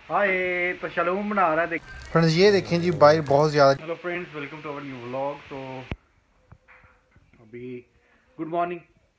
हाय तो शलूम बना रहा है फ्रेंड्स ये देखें जी बाहर बहुत ज़्यादा। Hello friends, welcome to our new vlog. तो अभी गुड मॉर्निंग,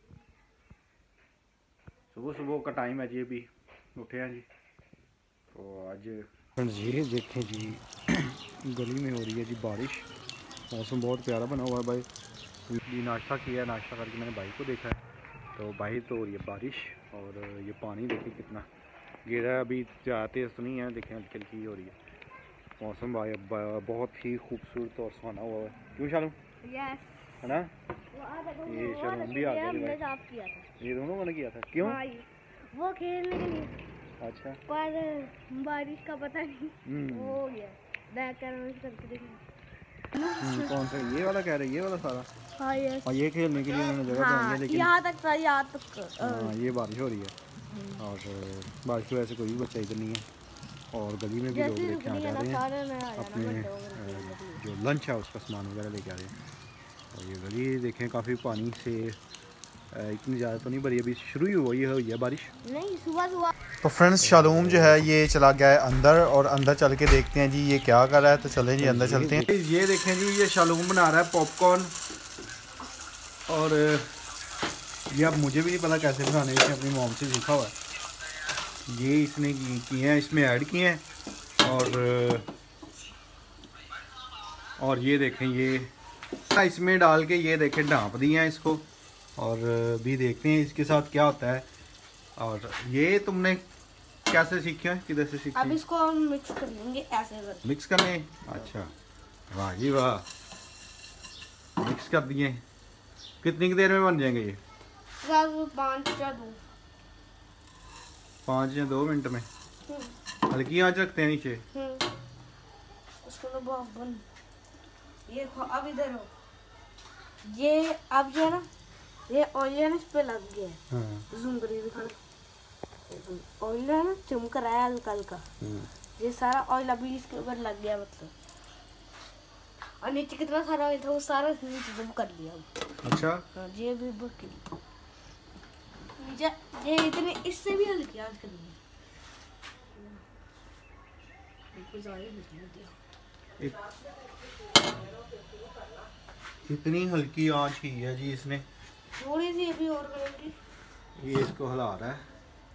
सुबह सुबह का टाइम है जी। अभी उठे हैं जी। तो आज फ्रेंड्स ये देखें जी गली में हो रही है जी बारिश। मौसम बहुत प्यारा बना हुआ है भाई। जी नाश्ता किया, नाश्ता करके मैंने भाई को देखा है तो बाहर तो हो रही है बारिश। और ये पानी देखिए कितना गिरा है। अभी ज़्यादा तेज़ तो नहीं है, देखें हल्की हल्की हो रही है। मौसम भाई बहुत ही खूबसूरत और सुहाना हुआ है, क्यों शालू? यस है ना। ये शलूम भी आ गया जी भाई। साफ किया था। ये दोनों ने किया था, क्यों? हाँ, वो खेलने के लिए। अच्छा। पर बारिश का पता नहीं वो हो गया। बैक करके देखना। कौन सा ये वाला कह रहे हैं? ये वाला सारा। हाँ यस। और ये खेलने के लिए उन्होंने जगह बनाई है, लेकिन यहाँ तक था, यहाँ तक। हाँ ये बारिश हो रही है। और बारिश की वजह से कोई भी बच्चा इधर नहीं है। और गली में भी लोग लेके आ जा रहे हैं अपने जो लंच है उसका सामान वगैरह लेके आ रहे हैं। और ये गली देखें काफ़ी पानी से इतनी ज़्यादा तो नहीं भरी, अभी शुरू ही हुई है बारिश। नहीं, सुबह सुबह। तो फ्रेंड्स शालूम जो है ये चला गया है अंदर, और अंदर चल के देखते हैं जी ये क्या कर रहा है। तो चलें जी अंदर चलते हैं। ये देखें जी, ये शालूम बना रहा है पॉपकॉर्न। और ये अब मुझे भी नहीं पता कैसे बनाने, इसने अपनी मॉम से सीखा हुआ है। ये इसने किए हैं, इसमें ऐड किए हैं। और ये देखें, ये इसमें डाल के ये देखें ढाँप दिए हैं इसको। और भी देखते हैं इसके साथ क्या होता है। और ये तुमने कैसे सीखे हैं, किधर से सीखे? अब इसको हम मिक्स कर लेंगे ऐसे कर। मिक्स करने? अच्छा, वाह जी वाह, मिक्स कर दिए। कितनी देर में बन जाएंगे ये? 5 या 2 मिनट में। हल्की आंच रखते हैं नीचे। उसको तो बहुत बन। ये अब इधर हो, ये अब जो है ना, ये ऑयल इस पे लग गया है। हाँ। जूम करिए, दिखाना। ऑयल है ना, चमक रहा है हल्का हल्का। ये सारा ऑयल अभी इसके ऊपर लग गया, मतलब। और नीचे कितना सारा ऑयल था वो सारा नीचे जम कर लिया। अच्छा। हाँ, ये भी बकी ये इतने इससे भी हल्की आंच करनी है। इतनी हल्की आंच की है जी इसने। थोड़ी सी अभी और करेंगे। ये इसको हिला रहा है,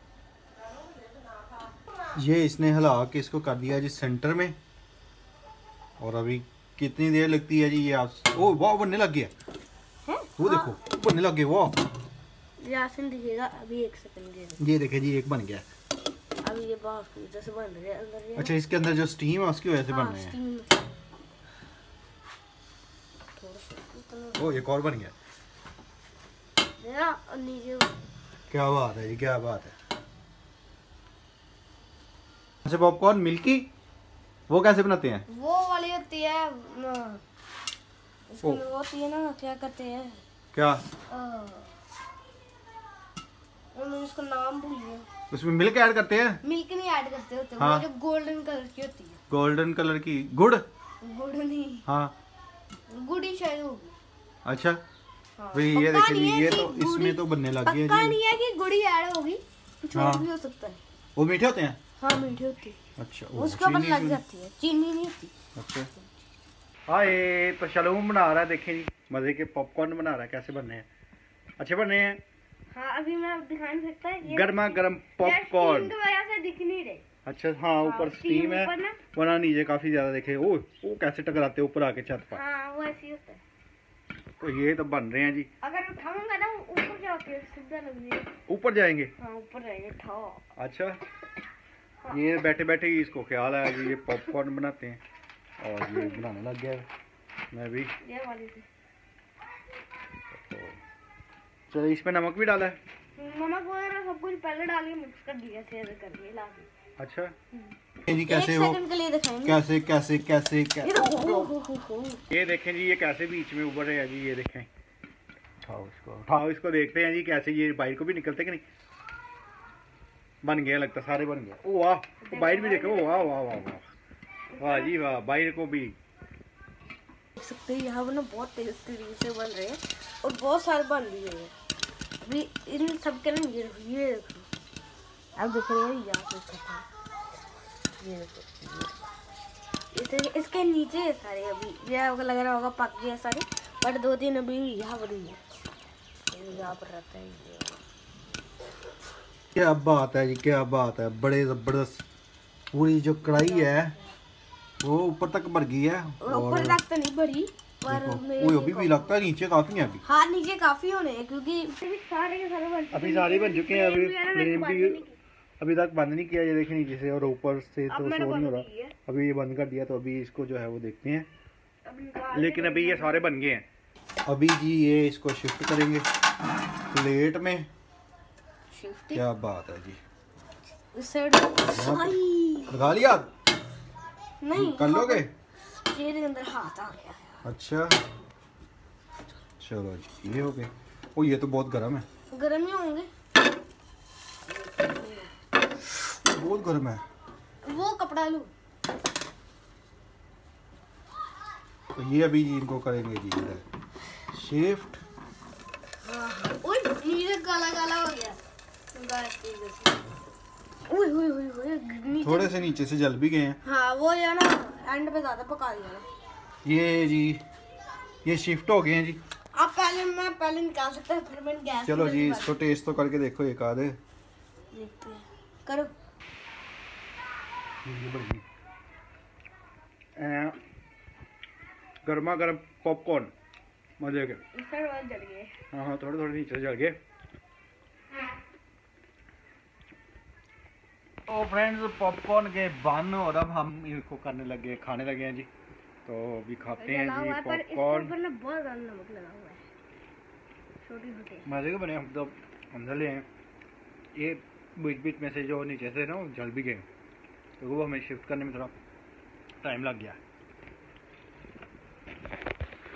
ये इसने हिला के इसको कर दिया जी सेंटर में। और अभी कितनी देर लगती है जी ये आप? ओ वाह, बनने लग गया है? वो देखो बनने लग गया। वाह, यासिन दिखेगा अभी 1 सेकंड के। ये देखे जी, एक बन गया। अभी ये बाफ जैसे बन रहे हैं अंदर। अच्छा, इसके अंदर जो स्टीम है उसकी वजह से बन रहे हैं। ओ एक और बन गया। नीचे। क्या बात है, ये क्या बात है। अच्छा, पॉपकॉर्न मिल्की वो कैसे बनाते हैं? वो वाली होती है उसमें वो होती है ना, क्या कहते हैं? क्या? मैं उसका नाम भूल गया। उसमें मिल्क ऐड करते हैं? मिल्क नहीं ऐड करते होते। हाँ। वो जो गोल्डन कलर की होती है। गोल्डन कलर की गुड़? गुड़ नहीं। हाँ, गुड़ ही शायद होगी। अच्छा। हाँ। फिर ये देखिए, ये तो इसमें तो बनने लग गया जी। पक्का नहीं है कि गुड़ ही ऐड होगी, कुछ और भी हो सकता है। वो मीठे होते हैं? हाँ, मीठी होती है। अच्छा, उसका बन लग जाती है, चीनी नहीं होती। अच्छा। हाय तो शलूम बना रहा है, देखें जी मजे के पॉपकॉर्न बना रहा है। कैसे बनने हैं? अच्छे बनने हैं। हाँ, अभी मैं दिखा नहीं सकता। ये गर्मा गर्म पॉपकॉर्न की वजह से दिख नहीं रहे। अच्छा हाँ, ऊपर स्टीम है, वरना नीचे काफी ज्यादा देखे। ओ कैसे टकराते ऊपर आके छत पर। हाँ, वो ऐसे ही होता है। तो ये तो बन रहे हैं जी। अगर उठाऊंगा ना ऊपर जाके सीधा लग जाएगा। ऊपर जाएंगे? हाँ, ऊपर जाएंगे। उठाओ। अच्छा। हाँ। ये बैठे बैठे ही इसको ख्याल आया कि ये पॉपकॉर्न बनाते हैं, और ये बनाने लग गया। मैं भी ये वाली थी। तो चलो, इसमें नमक भी डाला है? नमक वगैरह सब कुछ पहले डाल के मिक्स कर दिया करके ला के। अच्छा जी, कैसे हो? के लिए दिखाएंगे। कैसे कैसे कैसे ये ये देखें जी, ये कैसे बीच में उभर रहे हैं जी। ये देखें, उठाओ इसको देखते हैं जी कैसे ये बाहर को भी निकलते कि नहीं। बन गया लगता, सारे बन गए। ओ वाह, बाहर भी देखो। वाह वाह वाह वाह, वाह जी वाह, बाहर को भी देख सकते हैं। यहाँ ना बहुत टेस्टी से बन रहे हैं और बहुत सारे बन भी रहे हैं। अभी इन सब के ना ये देखो, आप देख रहे हैं यहाँ पे ये देखो, इसके नीचे है सारे। अभी ये आपको लग रहा होगा पक गए सारे, बट 2-3 अभी यहाँ पर ही है, यहाँ पर रहता है ये। क्या बात है जी, क्या बात है, बड़े ज़बरदस्त। पूरी जो कढ़ाई है वो ऊपर तक भर गई है। ऊपर तक तो नहीं भरी, पर वो अभी भी लगता है नीचे काफ़ी है अभी। हाँ नीचे काफ़ी होने हैं, क्योंकि सारे के सारे बन अभी सारे बन चुके हैं। अभी फ्लेम भी अभी तक बंद नहीं किया, ये देखिए नीचे से, और ऊपर से तो शो नहीं हो रहा। अभी ये बंद कर दिया, तो अभी इसको जो है वो देखते हैं। लेकिन अभी ये सारे बन गए हैं। अभी जी ये इसको शिफ्ट करेंगे प्लेट में। शिफ्ट क्या बात है जी, इस साइड लगा लिया? नहीं कर लोगे? चेहरे के अंदर हाथ आ गया है। अच्छा चलो जी, ये हो गए। ओ ये तो बहुत गर्म है। गर्म ही होंगे, बहुत गर्म है। वो कपड़ा लूं। तो ये अभी जी इनको करेंगे जी इधर शिफ्ट। ओए नीचे काला काला हो गया। ओए ओए ओए ओए थोड़े से नीचे से जल भी गए हैं। हाँ वो है ना, एंड पे ज्यादा पका दिया ना। ये जी ये शिफ्ट हो गए हैं जी। आप पहले निकाल सकते हैं, फिर मैं गैस। चलो जी इसको टेस्ट तो करके देखो एक आधे। देखते हैं, करो। गर्मा गर्म पॉपकॉर्न मजे के। सर वो जल गए। हाँ हाँ थोड़े थोड़े नीचे से जल गए। तो फ्रेंड्स पॉपकॉर्न के बन, और अब हम इनको करने लगे, खाने लगे हैं जी। तो अभी खाते हैं जी पॉपकॉर्न। बहुत ज्यादा नमक लगा हुआ है, छोटी छोटी मजे के बने। हम तो अंदर ले हैं, ये बीच बीच में से जो नीचे से ना वो जल भी गए, तो वो हमें शिफ्ट करने में थोड़ा टाइम लग गया।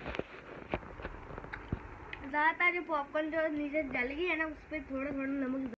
ज़्यादातर जो पॉपकॉर्न जो नीचे जल गई है ना, उस पर थोड़ा थोड़ा नमक